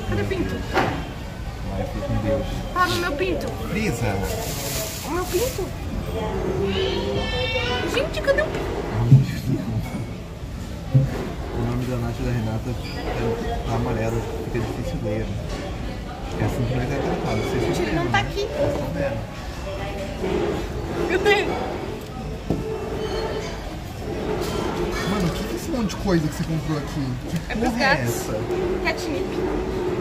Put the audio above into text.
Cadê o pinto? Vai, fica com Deus. Fala o meu pinto. Brisa. O meu pinto? Gente, cadê o pinto? O nome da Nath e da Renata tá amarelo, fica difícil ler. É assim que vai ser tratado. Gente, ele não tá aqui. Vocês estão vendo? Cadê? Mano, o que é esse monte de coisa que você comprou aqui? Que É pros porra é gatos. essa? Catnip.